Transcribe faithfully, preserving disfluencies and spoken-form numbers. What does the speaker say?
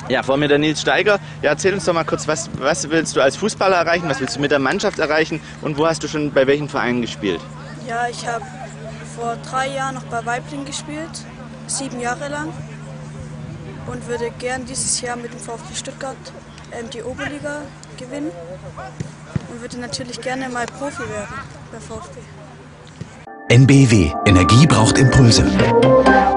Ja, vor mir der Nils Steiger. Ja, erzähl uns doch mal kurz, was, was willst du als Fußballer erreichen, was willst du mit der Mannschaft erreichen und wo hast du schon bei welchen Vereinen gespielt? Ja, ich habe vor drei Jahren noch bei Weibling gespielt, sieben Jahre lang, und würde gern dieses Jahr mit dem VfB Stuttgart ähm, die Oberliga gewinnen und würde natürlich gerne mal Profi werden bei VfB. N B W. Energie braucht Impulse.